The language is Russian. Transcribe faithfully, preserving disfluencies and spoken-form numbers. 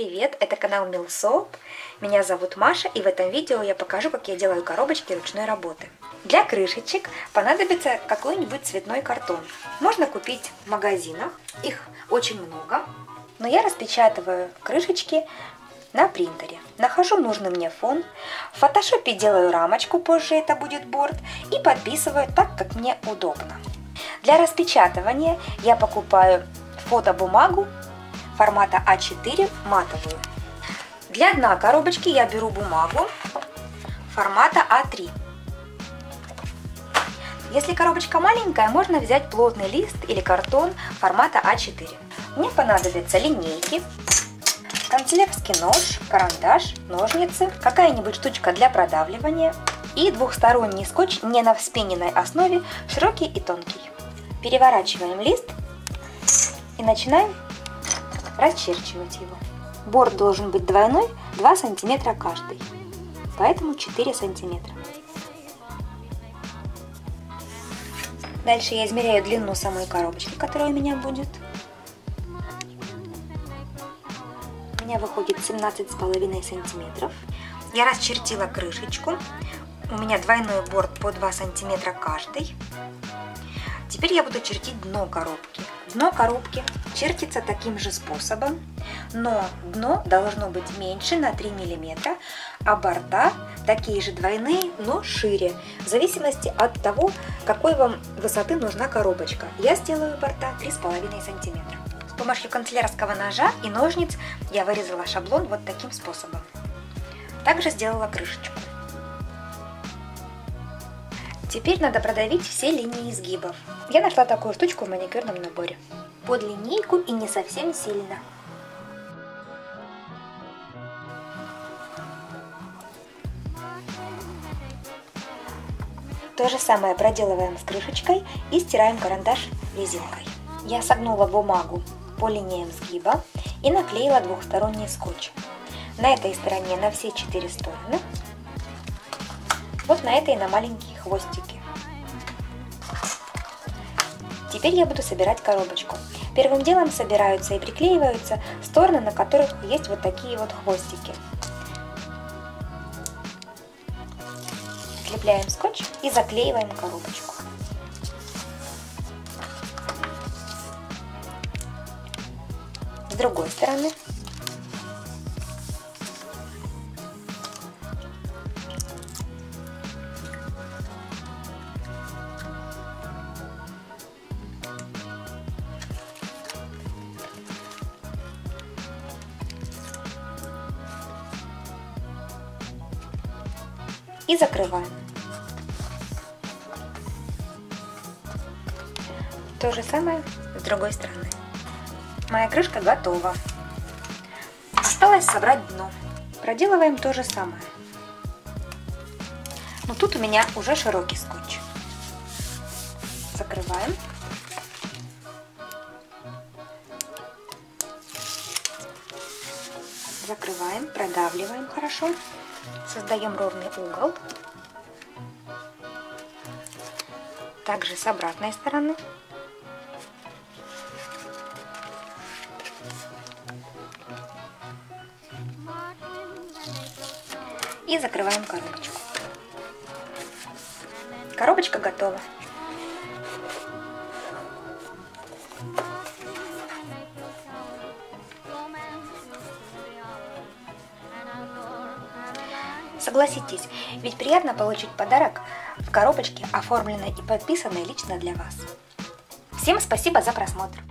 привет! Это канал Milsoap. Меня зовут Маша, и в этом видео я покажу, как я делаю коробочки ручной работы. Для крышечек понадобится какой-нибудь цветной картон. Можно купить в магазинах, их очень много. Но я распечатываю крышечки на принтере. Нахожу нужный мне фон. В фотошопе делаю рамочку, позже это будет борт, и подписываю так, как мне удобно. Для распечатывания я покупаю фотобумагу формата а четыре матовую. Для дна коробочки я беру бумагу формата а три. Если коробочка маленькая, можно взять плотный лист или картон формата а четыре. Мне понадобятся линейки, канцелярский нож, карандаш, ножницы, какая-нибудь штучка для продавливания и двухсторонний скотч не на вспененной основе, широкий и тонкий. Переворачиваем лист и начинаем расчерчивать его. Борт должен быть двойной, два сантиметра каждый, поэтому четыре сантиметра. Дальше я измеряю длину самой коробочки, которая у меня будет. У меня выходит семнадцать с половиной сантиметров. Я расчертила крышечку. У меня двойной борт по два сантиметра каждый. Теперь я буду чертить дно коробки. Дно коробки чертится таким же способом, но дно должно быть меньше на три миллиметра, а борта такие же двойные, но шире, в зависимости от того, какой вам высоты нужна коробочка. Я сделаю борта три с половиной сантиметра. С помощью канцелярского ножа и ножниц я вырезала шаблон вот таким способом. Также сделала крышечку. Теперь надо продавить все линии изгибов. Я нашла такую штучку в маникюрном наборе. Под линейку и не совсем сильно. То же самое проделываем с крышечкой и стираем карандаш резинкой. Я согнула бумагу по линиям сгиба и наклеила двухсторонний скотч. На этой стороне на все четыре стороны. Вот на этой на маленькие хвостики. Теперь я буду собирать коробочку. Первым делом собираются и приклеиваются стороны, на которых есть вот такие вот хвостики. Слепляем скотч и заклеиваем коробочку. С другой стороны. И закрываем. То же самое с другой стороны. Моя крышка готова. Осталось собрать дно. Проделываем то же самое. Но тут у меня уже широкий скотч. Закрываем. Закрываем, продавливаем хорошо. Создаем ровный угол. Также с обратной стороны. И закрываем коробочку. Коробочка готова. Согласитесь, ведь приятно получить подарок в коробочке, оформленной и подписанной лично для вас. Всем спасибо за просмотр!